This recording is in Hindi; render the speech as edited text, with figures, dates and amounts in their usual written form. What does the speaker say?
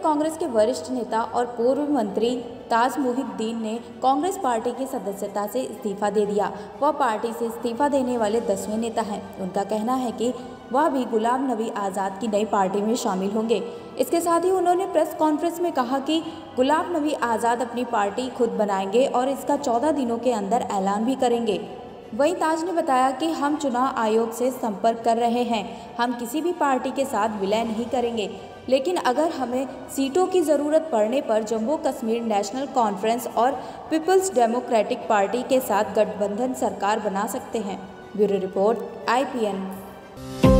कांग्रेस के वरिष्ठ नेता और पूर्व मंत्री ताज मोहिउद्दीन ने कांग्रेस पार्टी की सदस्यता से इस्तीफा दे दिया। वह पार्टी से इस्तीफा देने वाले 10वें नेता हैं। उनका कहना है कि वह भी गुलाम नबी आज़ाद की नई पार्टी में शामिल होंगे। इसके साथ ही उन्होंने प्रेस कॉन्फ्रेंस में कहा कि गुलाम नबी आज़ाद अपनी पार्टी खुद बनाएंगे और इसका 14 दिनों के अंदर ऐलान भी करेंगे। वहीं ताज ने बताया कि हम चुनाव आयोग से संपर्क कर रहे हैं। हम किसी भी पार्टी के साथ विलय नहीं करेंगे, लेकिन अगर हमें सीटों की ज़रूरत पड़ने पर जम्मू कश्मीर नेशनल कॉन्फ्रेंस और पीपल्स डेमोक्रेटिक पार्टी के साथ गठबंधन सरकार बना सकते हैं। Bureau report IPN।